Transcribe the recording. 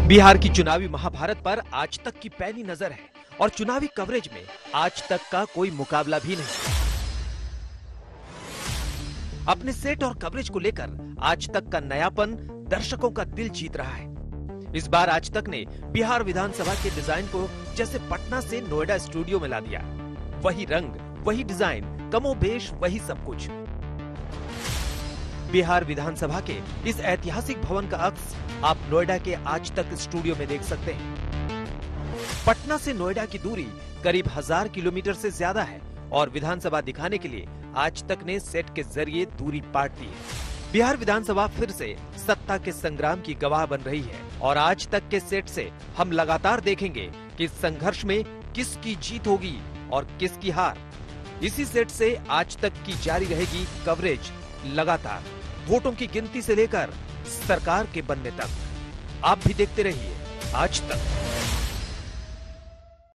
बिहार की चुनावी महाभारत पर आज तक की पैनी नजर है और चुनावी कवरेज में आज तक का कोई मुकाबला भी नहीं। अपने सेट और कवरेज को लेकर आज तक का नयापन दर्शकों का दिल जीत रहा है। इस बार आज तक ने बिहार विधानसभा के डिजाइन को जैसे पटना से नोएडा स्टूडियो में ला दिया। वही रंग, वही डिजाइन, कमोबेश वही सब कुछ। बिहार विधानसभा के इस ऐतिहासिक भवन का अक्स आप नोएडा के आज तक स्टूडियो में देख सकते हैं। पटना से नोएडा की दूरी करीब 1000 किलोमीटर से ज्यादा है और विधानसभा दिखाने के लिए आज तक ने सेट के जरिए दूरी पाट दी है। बिहार विधानसभा फिर से सत्ता के संग्राम की गवाह बन रही है और आज तक के सेट से हम लगातार देखेंगे कि इस संघर्ष में किसकी जीत होगी और किसकी हार। इसी सेट से आज तक की जारी रहेगी कवरेज लगातार, वोटों की गिनती से लेकर सरकार के बनने तक। आप भी देखते रहिए आज तक।